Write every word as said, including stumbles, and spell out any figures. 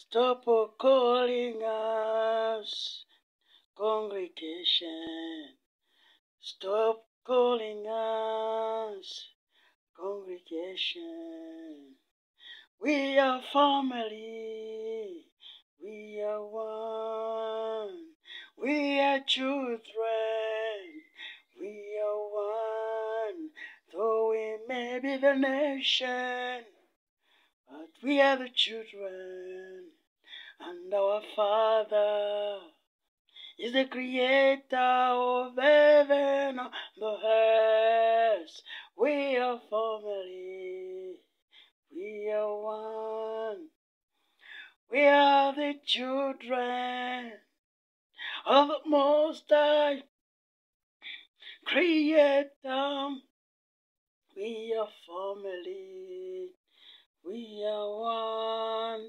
Stop calling us congregation. Stop calling us congregation. We are family. We are one. We are children. We are one. Though we may be the nation, but we are the children. And our Father is the creator of heaven and the earth. We are family. We are one. We are the children of the Most High Creator. We are family. We are one.